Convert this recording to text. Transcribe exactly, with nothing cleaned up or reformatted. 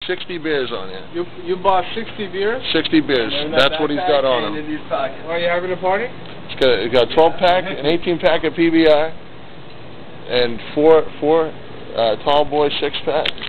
sixty beers on here. You you bought sixty beers? sixty beers. That's what he's got on him. Are you having a party? It's got, it's got a twelve pack, an eighteen pack of P B I, and four four uh, tall boy six pack.